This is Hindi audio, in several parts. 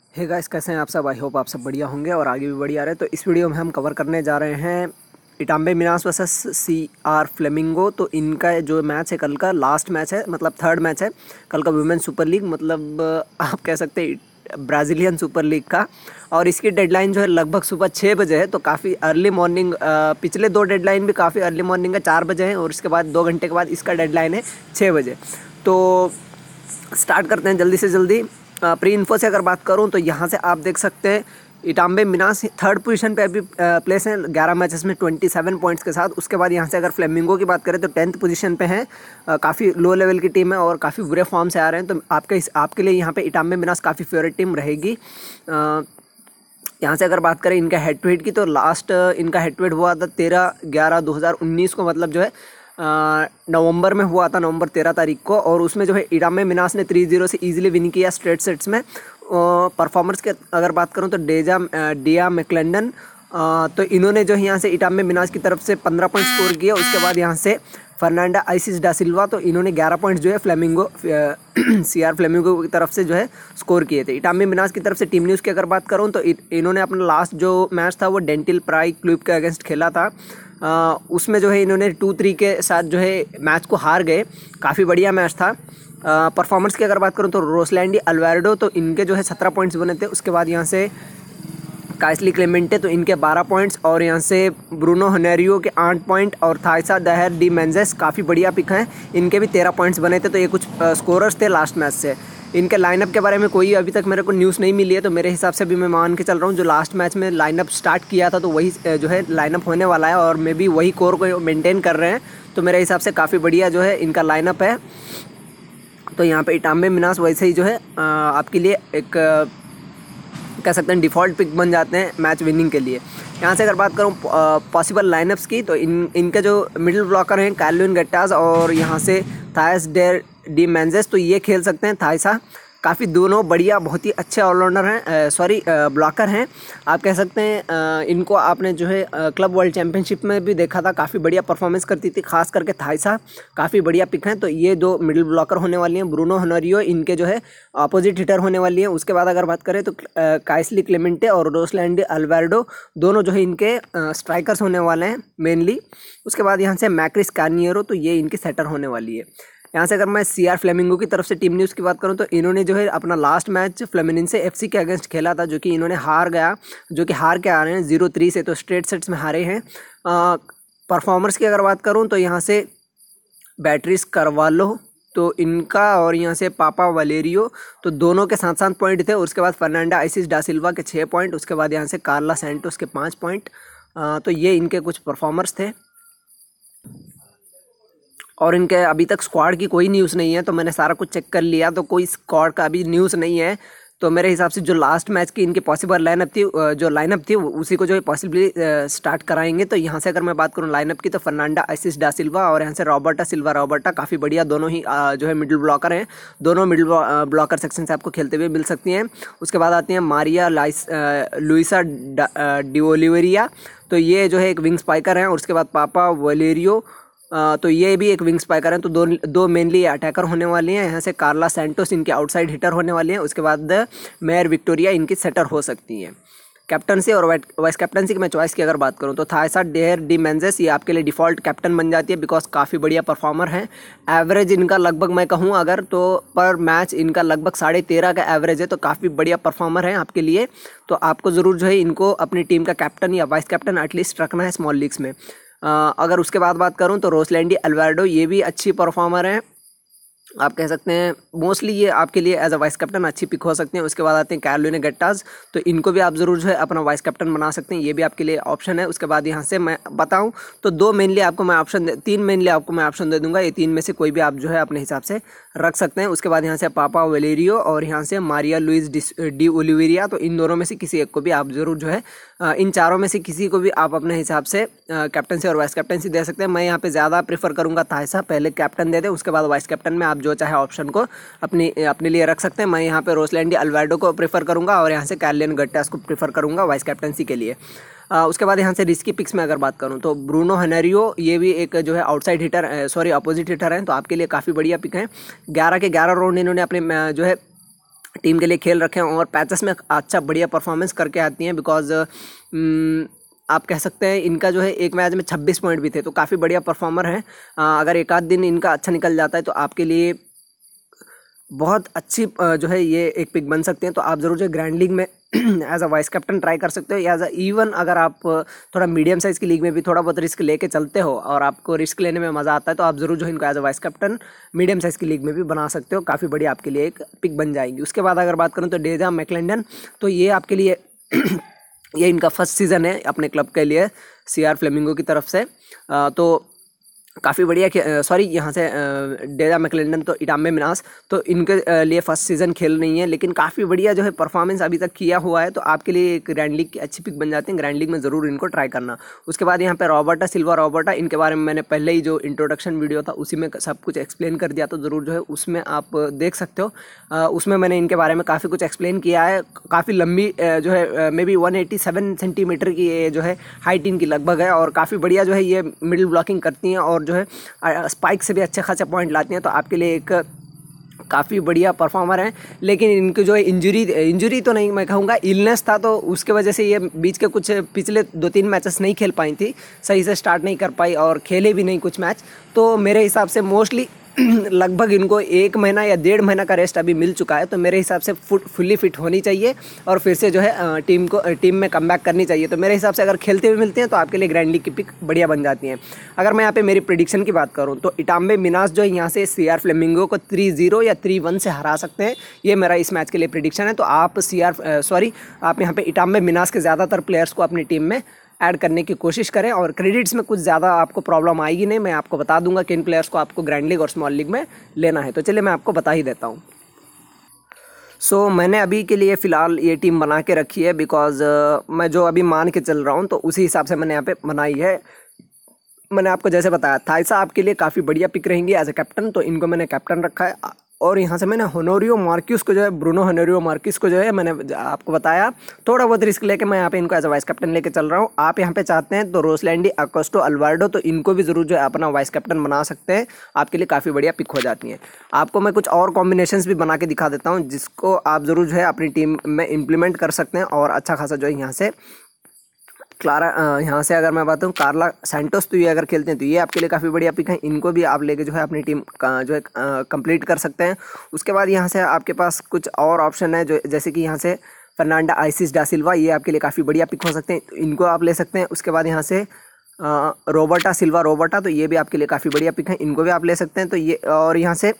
हे गाइस, कैसे हैं आप सब। आई होप आप सब बढ़िया होंगे और आगे भी बढ़िया रहे। तो इस वीडियो में हम कवर करने जा रहे हैं Itambe Minas versus CR Flamengo. तो इनका जो मैच है कल का लास्ट मैच है, मतलब थर्ड मैच है कल का वुमेन सुपर लीग, मतलब आप कह सकते हैं ब्राज़ीलियन सुपर लीग का। और इसकी डेडलाइन जो है लगभग सुबह 6 बजे है, तो काफ़ी अर्ली मॉर्निंग। पिछले दो डेडलाइन भी काफ़ी अर्ली मॉर्निंग है, 4 बजे है, और इसके बाद 2 घंटे के बाद इसका डेडलाइन है 6 बजे। तो स्टार्ट करते हैं जल्दी से जल्दी। प्री इन्फो से अगर बात करूं तो यहाँ से आप देख सकते हैं इटाम्बे मिनास थर्ड पोजीशन पे अभी प्लेस है 11 मैचेस में 27 पॉइंट्स के साथ। उसके बाद यहाँ से अगर फ्लेमिंगो की बात करें तो 10th पोजीशन पे है। काफ़ी लो लेवल की टीम है और काफ़ी बुरे फॉर्म से आ रहे हैं, तो आपके लिए यहाँ पे इटाम्बे मिनास काफ़ी फेवरेट टीम रहेगी। यहाँ से अगर बात करें इनका हेड टू हेड की, तो लास्ट इनका हेड टू हेड हुआ था 13/11/2019 को, मतलब जो है नवंबर में हुआ था, नवंबर 13 तारीख को। और उसमें जो है इटाम्बे मिनास ने 3-0 से इजीली विन किया स्ट्रेट सेट्स में। परफॉर्मर्स के अगर बात करूं तो डिया मैकलेंडन, तो इन्होंने जो है यहाँ से इटाम्बे मिनास की तरफ से 15 पॉइंट स्कोर किया। उसके बाद यहाँ से फर्नांडा आइसिस डा सिल्वा, तो इन्होंने 11 पॉइंट्स जो है फ्लेमिंगो CR फ्लेमिंगो की तरफ से जो है स्कोर किए थे। इटाम्बे मिनास की तरफ से टीम न्यूज़ की अगर बात करूं तो इन्होंने अपना लास्ट जो मैच था वो डेंटिल प्राई क्लब के अगेंस्ट खेला था। उसमें जो है इन्होंने 2-3 के साथ जो है मैच को हार गए। काफ़ी बढ़िया मैच था। परफॉर्मेंस की अगर बात करूं तो रोसलैंडी अल्वारेडो, तो इनके जो है 17 पॉइंट्स बने थे। उसके बाद यहाँ से काइसली क्लेमेंटे, तो इनके 12 पॉइंट्स, और यहाँ से ब्रूनो हनेरियो के 8 पॉइंट, और थाइसा दहर डी मेंजेस काफ़ी बढ़िया पिक हैं, इनके भी 13 पॉइंट्स बने थे। तो ये कुछ स्कोरर्स थे लास्ट मैच से। इनके लाइनअप के बारे में कोई अभी तक मेरे को न्यूज़ नहीं मिली है, तो मेरे हिसाब से भी मैं मान के चल रहा हूँ जो लास्ट मैच में लाइनअप स्टार्ट किया था तो वही जो है लाइनअप होने वाला है, और मे भी वही कोर को मेंटेन कर रहे हैं। तो मेरे हिसाब से काफ़ी बढ़िया जो है इनका लाइनअप है। तो यहाँ पे इटाम्बे मिनास वैसे ही जो है आपके लिए एक कह सकते हैं डिफ़ॉल्ट पिक बन जाते हैं मैच विनिंग के लिए। यहाँ से अगर बात करूँ पॉसिबल लाइनअप्स की, तो इनके जो मिडिल ब्लॉकर हैं कैल्विन गेट्टास और यहाँ से थायस डेर डी मेंजेस, तो ये खेल सकते हैं। थाइसा काफ़ी दोनों बढ़िया, बहुत ही अच्छे ऑलराउंडर हैं, ब्लॉकर हैं आप कह सकते हैं। इनको आपने जो है क्लब वर्ल्ड चैम्पियनशिप में भी देखा था, काफ़ी बढ़िया परफॉर्मेंस करती थी, खास करके थाइसा काफ़ी बढ़िया पिक हैं। तो ये दो मिडिल ब्लॉकर होने वाली हैं। ब्रूनो हनोरियो इनके जो है अपोजिट हिटर होने वाली हैं। उसके बाद अगर बात करें तो काइसली क्लेमेंटे और रोसलैंडी अल्वारेडो दोनों जो है इनके स्ट्राइकर्स होने वाले हैं मेनली। उसके बाद यहाँ से मैक्रिस कार्नियरो, तो ये इनकी सेटर होने वाली है। यहाँ से अगर मैं CR फ्लेमिंगो की तरफ से टीम न्यूज़ की बात करूँ तो इन्होंने जो है अपना लास्ट मैच फ्लेमिनेंसे FC के अगेंस्ट खेला था, जो कि इन्होंने हार के आ रहे हैं 0-3 से, तो स्ट्रेट सेट्स में हारे हैं। परफॉर्मर्स की अगर बात करूँ तो यहाँ से बैट्रिस करवालो, तो इनका, और यहाँ से पापा वलेरियो, तो दोनों के 7-7 पॉइंट थे। उसके बाद फर्नांडा आइसिस डा सिल्वा के 6 पॉइंट, उसके बाद यहाँ से कार्ला सैंटोस के 5 पॉइंट। तो ये इनके कुछ परफॉर्मर्स थे। और इनके अभी तक स्क्वाड की कोई न्यूज़ नहीं है, तो मैंने सारा कुछ चेक कर लिया, तो कोई स्क्वाड का अभी न्यूज़ नहीं है। तो मेरे हिसाब से जो लास्ट मैच की इनकी पॉसिबल लाइनअप थी उसी को जो है पॉसिबली स्टार्ट कराएंगे। तो यहाँ से अगर मैं बात करूँ लाइनअप की, तो फर्नांडा आइसिस डा सिल्वा और यहाँ से रॉबर्टा काफ़ी बढ़िया, दोनों ही जो है मिडिल ब्लॉकर हैं। दोनों मिडिल ब्लॉकर सेक्शन से आपको खेलते हुए मिल सकती हैं। उसके बाद आती हैं मारिया लुइसा डिओलिवेरिया, तो ये जो है एक विंग स्पाइकर हैं। और उसके बाद पापा वलेरियो, तो ये भी एक विंग स्पाइकर हैं। तो दो मेनली अटैकर होने वाली हैं। यहाँ से कार्ला सैंटोस इनके आउटसाइड हिटर होने वाली हैं। उसके बाद मेयर विक्टोरिया इनकी सेटर हो सकती हैं। कैप्टनसी और वाइस कैप्टनसी की मैं चॉइस की अगर बात करूँ तो थाइसा डेयर डी मेंजेस ये आपके लिए डिफ़ॉल्ट कैप्टन बन जाती है, बिकॉज काफ़ी बढ़िया परफॉर्मर हैं। एवरेज इनका लगभग मैं कहूँ अगर तो पर मैच इनका लगभग 13.5 का एवरेज है, तो काफ़ी बढ़िया परफॉर्मर है आपके लिए। तो आपको ज़रूर जो है इनको अपनी टीम का कैप्टन या वाइस कैप्टन एटलीस्ट रखना है स्मॉल लीग्स में। अगर उसके बाद बात करूं तो रोसलैंडी अल्वारेडो ये भी अच्छी परफॉर्मर है, आप कह सकते हैं मोस्टली ये आपके लिए एज अ वाइस कैप्टन अच्छी पिक हो सकते हैं। उसके बाद आते हैं कैरोलिना गेट्टास, तो इनको भी आप ज़रूर जो है अपना वाइस कैप्टन बना सकते हैं, ये भी आपके लिए ऑप्शन है। उसके बाद यहाँ से मैं बताऊं तो तीन मेनली आपको मैं ऑप्शन दे दूंगा, ये 3 में से कोई भी आप जो है अपने हिसाब से रख सकते हैं। उसके बाद यहाँ से पापा वेलेरियो और यहाँ से मारिया लुइस डी ओलिवेरिया, तो इन दोनों में से किसी एक को भी आप ज़रूर जो है इन चारों में से किसी को भी आप अपने हिसाब से कैप्टनसी और वाइस कैप्टनसी दे सकते हैं। मैं यहाँ पे ज़्यादा प्रेफर करूँगा थाइसा पहले कैप्टन दे दें, उसके बाद वाइस कैप्टन में आप जो चाहे ऑप्शन को अपने लिए रख सकते हैं। मैं यहाँ पे रोसलैंडी अल्वारेडो को प्रेफर करूँगा और यहाँ से कैर्लियन गेट्टास को प्रेफर करूँगा वाइस कैप्टनसी के लिए। उसके बाद यहाँ से रिस्की पिक्स में अगर बात करूँ तो ब्रूनो हनेरियो ये भी एक जो है आउटसाइड हिटर अपोजिट हिटर हैं, तो आपके लिए काफ़ी बढ़िया पिक हैं। 11 के 11 राउंड इन्होंने अपने जो है टीम के लिए खेल रखे हैं और पैचेस में अच्छा बढ़िया परफॉर्मेंस करके आती हैं। बिकॉज आप कह सकते हैं इनका जो है एक मैच में 26 पॉइंट भी थे, तो काफ़ी बढ़िया परफॉर्मर हैं। अगर एक आध दिन इनका अच्छा निकल जाता है तो आपके लिए बहुत अच्छी जो है ये एक पिक बन सकते हैं। तो आप ज़रूर जो ग्रैंड लीग में as a vice captain try कर सकते हो, या एज अ इवन अगर आप थोड़ा मीडियम साइज़ की लीग में भी थोड़ा बहुत रिस्क लेके चलते हो और आपको रिस्क लेने में मज़ा आता है, तो आप ज़रूर जो इनको as a vice captain medium size की लीग में भी बना सकते हो। काफ़ी बड़ी आपके लिए एक पिक बन जाएगी। उसके बाद अगर बात करूँ तो डेजा मैकलेंडन, तो ये आपके लिए ये इनका फर्स्ट सीज़न है अपने क्लब के लिए CR फ्लेमिंगो की तरफ से। तो काफ़ी बढ़िया सॉरी यहाँ से डेजा मैकलेंडन तो इटाम्बे मिनास, तो इनके लिए फर्स्ट सीज़न खेल रही है, लेकिन काफ़ी बढ़िया जो है परफॉर्मेंस अभी तक किया हुआ है। तो आपके लिए एक ग्रैंड लीग की अच्छी पिक बन जाती है। ग्रैंड लीग में ज़रूर इनको ट्राई करना। उसके बाद यहाँ पे रॉबर्टा सिल्वा रॉबर्टा, इनके बारे में मैंने पहले ही जो इंट्रोडक्शन वीडियो था उसी में सब कुछ एक्सप्लेन कर दिया, तो ज़रूर जो है उसमें आप देख सकते हो। उसमें मैंने इनके बारे में काफ़ी कुछ एक्सप्लेन किया है। काफ़ी लंबी जो है मे बी 187 सेंटीमीटर की ये जो है हाइट इनकी लगभग है, और काफ़ी बढ़िया जो है ये मिडिल ब्लॉकिंग करती हैं और जो है स्पाइक से भी अच्छे खासे पॉइंट लाती हैं। तो आपके लिए एक काफ़ी बढ़िया परफॉर्मर हैं। लेकिन इनकी जो है इंजरी तो नहीं, मैं कहूँगा इलनेस था, तो उसके वजह से ये बीच के कुछ पिछले 2-3 मैचेस नहीं खेल पाई थी, सही से स्टार्ट नहीं कर पाई और खेले भी नहीं कुछ मैच। तो मेरे हिसाब से मोस्टली लगभग इनको 1 महीना या 1.5 महीना का रेस्ट अभी मिल चुका है। तो मेरे हिसाब से फुल्ली फिट होनी चाहिए और फिर से जो है टीम में कमबैक करनी चाहिए। तो मेरे हिसाब से अगर खेलते हुए मिलते हैं तो आपके लिए ग्रैंड लीग की पिक बढ़िया बन जाती है। अगर मैं यहाँ पे मेरी प्रेडिक्शन की बात करूँ तो इटाम्बे मिनास जो है यहाँ से CR फ्लेमिंगो को 3-0 या 3-1 से हरा सकते हैं। ये मेरा इस मैच के लिए प्रेडिक्शन है। तो आप आप यहाँ पे इटाम्बे मिनास के ज़्यादातर प्लेयर्स को अपनी टीम में ऐड करने की कोशिश करें, और क्रेडिट्स में कुछ ज़्यादा आपको प्रॉब्लम आएगी नहीं। मैं आपको बता दूंगा किन प्लेयर्स को आपको ग्रैंड लीग और स्मॉल लीग में लेना है। तो चलिए मैं आपको बता ही देता हूँ। सो मैंने अभी के लिए फ़िलहाल ये टीम बना के रखी है, बिकॉज मैं जो अभी मान के चल रहा हूँ तो उसी हिसाब से मैंने यहाँ पे बनाई है। मैंने आपको जैसे बताया थाइसा आपके लिए काफ़ी बढ़िया पिक रहेंगी एज ए कैप्टन, तो इनको मैंने कैप्टन रखा है। और यहाँ से मैंने होनोरियो मार्क्यूस को जो है ब्रूनो होनोरियो मार्क्यूस को जो है मैंने आपको बताया थोड़ा बहुत रिस्क लेके मैं यहाँ पे इनको एज अ वाइस कैप्टन लेके चल रहा हूँ। आप यहाँ पे चाहते हैं तो रोसलैंडी अकोस्टो अल्वार्डो, तो इनको भी ज़रूर जो है अपना वाइस कैप्टन बना सकते हैं। आपके लिए काफ़ी बढ़िया पिक हो जाती हैं। आपको मैं कुछ और कॉम्बिनेशंस भी बना के दिखा देता हूँ जिसको आप ज़रूर जो है अपनी टीम में इम्प्लीमेंट कर सकते हैं और अच्छा खासा जो है यहाँ से यहाँ से अगर मैं बात करूँ कार्ला सैंटोस, तो ये अगर खेलते हैं तो ये आपके लिए काफ़ी बढ़िया पिक है। इनको भी आप लेके जो है अपनी टीम का जो है कंप्लीट कर सकते हैं। उसके बाद यहाँ से आपके पास कुछ और ऑप्शन है, जो जैसे कि यहाँ से फर्नांडा आइसिस डा सिल्वा, ये आपके लिए काफ़ी बढ़िया पिक हो सकते हैं, तो इनको आप ले सकते हैं। उसके बाद यहाँ से रोबर्टा सिल्वा रोबर्टा, तो ये भी आपके लिए काफ़ी बढ़िया पिक है, इनको भी आप ले सकते हैं। तो ये और यहाँ से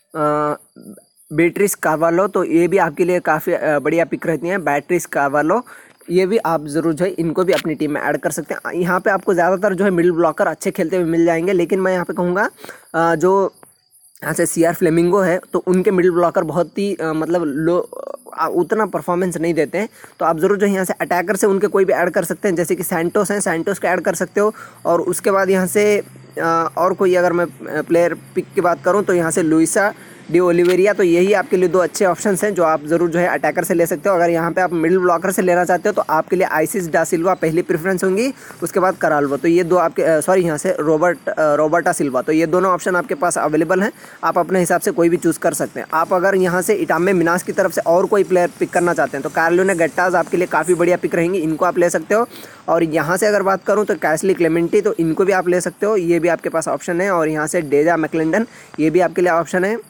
बेट्रिस कार्वालो, तो ये भी आपके लिए काफ़ी बढ़िया पिक रहती हैं। बैट्रिस कार्वालो ये भी आप ज़रूर जो है इनको भी अपनी टीम में ऐड कर सकते हैं। यहाँ पे आपको ज़्यादातर जो है मिडिल ब्लॉकर अच्छे खेलते हुए मिल जाएंगे, लेकिन मैं यहाँ पे कहूँगा जो यहाँ से CR फ्लेमिंगो है तो उनके मिडिल ब्लॉकर बहुत ही मतलब लो उतना परफॉर्मेंस नहीं देते हैं। तो आप ज़रूर जो यहाँ से अटैकर से उनके कोई भी ऐड कर सकते हैं, जैसे कि सैंटोस हैं, सैंटोस का ऐड कर सकते हो। और उसके बाद यहाँ से और कोई अगर मैं प्लेयर पिक की बात करूँ तो यहाँ से लुइसा डी ओलिवेरिया, तो यही आपके लिए 2 अच्छे ऑप्शंस हैं जो आप ज़रूर जो है अटैकर से ले सकते हो। अगर यहाँ पे आप मिडिल ब्लॉकर से लेना चाहते हो तो आपके लिए आइसिस डा सिल्वा पहली प्रेफरेंस होंगी, उसके बाद कराल्वो, तो ये 2 आपके यहाँ से रोबर्टा सिल्वा, तो ये दोनों ऑप्शन आपके पास अवेलेबल हैं। आप अपने हिसाब से कोई भी चूज़ कर सकते हैं। आप अगर यहाँ से इटाम्बे मिनास की तरफ से और कोई प्लेयर पिक करना चाहते हैं तो कार्लोने गट्टाज आपके लिए काफ़ी बढ़िया पिक रहेंगी, इनको आप ले सकते हो। और यहाँ से अगर बात करूँ तो कैसली क्लेमेंटी, तो इनको भी आप ले सकते हो, ये भी आपके पास ऑप्शन है। और यहाँ से डेजा मैकलेंडन, ये भी आपके लिए ऑप्शन है।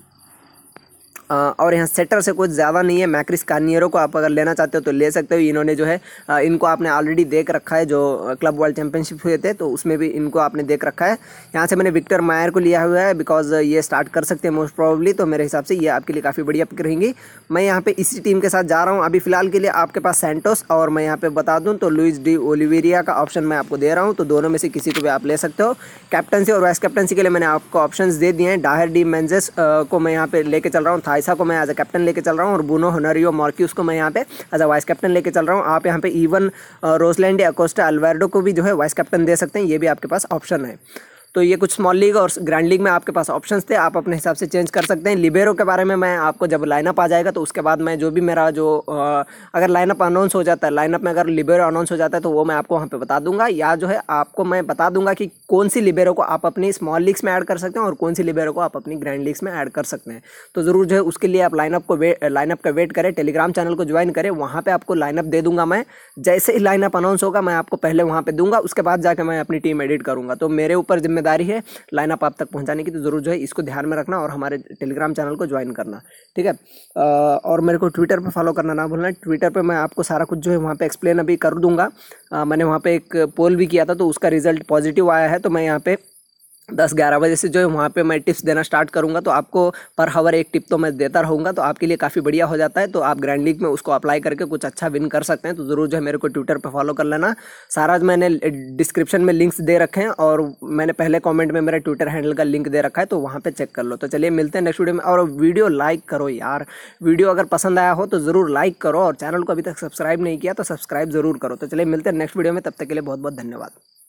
और यहाँ सेटर से कुछ ज़्यादा नहीं है। मैक्रिस कार्नियरो को आप अगर लेना चाहते हो तो ले सकते हो। इन्होंने जो है इनको आपने ऑलरेडी देख रखा है, जो क्लब वर्ल्ड चैंपियनशिप हुए थे तो उसमें भी इनको आपने देख रखा है। यहाँ से मैंने विक्टर मायर को लिया हुआ है, बिकॉज ये स्टार्ट कर सकते हैं मोस्ट प्रोबेबली, तो मेरे हिसाब से ये आपके लिए काफ़ी बढ़िया पिक रहेंगी। मैं यहाँ पे इसी टीम के साथ जा रहा हूँ अभी फिलहाल के लिए। आपके पास सैंटोस और मैं यहाँ पे बता दूँ तो लुइस डी ओलिवेरिया का ऑप्शन मैं आपको दे रहा हूँ, तो दोनों में से किसी को भी आप ले सकते हो। कैप्टनसी और वाइस कैप्टनसी के लिए मैंने आपको ऑप्शंस दे दिए हैं। डायर डी मेंजेस को मैं यहाँ पे लेके चल रहा हूँ, थाइसा को मैं एज अ कैप्टन लेके चल रहा हूँ, और ब्रूनो होनोरियो मार्क्यूस को मैं यहाँ पे एज अ वाइस कैप्टन लेके चल रहा हूँ। आप यहाँ पे इवन रोसलैंडी अकोस्टा अल्वार्डो को भी जो है वाइस कैप्टन दे सकते हैं, ये भी आपके पास ऑप्शन है। तो ये कुछ स्मॉल लीग और ग्रैंड लीग में आपके पास ऑप्शंस थे, आप अपने हिसाब से चेंज कर सकते हैं। लिबेरो के बारे में मैं आपको जब लाइनअप आ जाएगा तो उसके बाद मैं जो भी मेरा जो अगर लाइनअप अनाउंस हो जाता है, लाइनअप में अगर लिबेरो अनाउंस हो जाता है तो वो मैं आपको वहाँ पे बता दूंगा, या जो है आपको मैं बता दूंगा कि कौन सी लिबेरो को आप अपनी स्मॉल लीग्स में ऐड कर सकते हैं और कौन सी लिबेरो को आप अपनी ग्रैंड लीग्स में ऐड कर सकते हैं। तो ज़रूर जो है उसके लिए आप लाइनअप का वेट करें, टेलीग्राम चैनल को ज्वाइन करें, वहाँ पे आपको लाइनअप दे दूंगा मैं। जैसे ही लाइनअप अनाउंस होगा मैं आपको पहले वहाँ पे दूंगा, उसके बाद जाकर मैं अपनी टीम एडिट करूँगा। तो मेरे ऊपर जिम्मेदारी है लाइनअप आप तक पहुँचाने की, तो ज़रूर जो है इसको ध्यान में रखना और हमारे टेलीग्राम चैनल को ज्वाइन करना, ठीक है। और मेरे को ट्विटर पर फॉलो करना ना भूलना। ट्विटर पर मैं आपको सारा कुछ जो है वहाँ पर एक्सप्लेन अभी कर दूंगा। मैंने वहाँ पे एक पोल भी किया था तो उसका रिजल्ट पॉजिटिव आया है, तो मैं यहाँ पे 10-11 बजे से जो है वहाँ पे मैं टिप्स देना स्टार्ट करूँगा। तो आपको पर हावर एक टिप तो मैं देता रहूँगा, तो आपके लिए काफ़ी बढ़िया हो जाता है। तो आप ग्रैंड लीग में उसको अप्लाई करके कुछ अच्छा विन कर सकते हैं। तो ज़रूर जो है मेरे को ट्विटर पे फॉलो कर लेना। सारा मैंने डिस्क्रिप्शन में लिंक्स दे रखे हैं और मैंने पहले कॉमेंट में मेरा ट्विटर हैंडल का लिंक दे रखा है, तो वहाँ पर चेक कर लो। तो चलिए मिलते हैं नेक्स्ट वीडियो में। और वीडियो लाइक करो यार, वीडियो अगर पसंद आया हो तो ज़रूर लाइक करो और चैनल को अभी तक सब्सक्राइब नहीं किया तो सब्सक्राइब ज़रूर करो। तो चलिए मिलते हैं नेक्स्ट वीडियो में, तब तक के लिए बहुत बहुत धन्यवाद।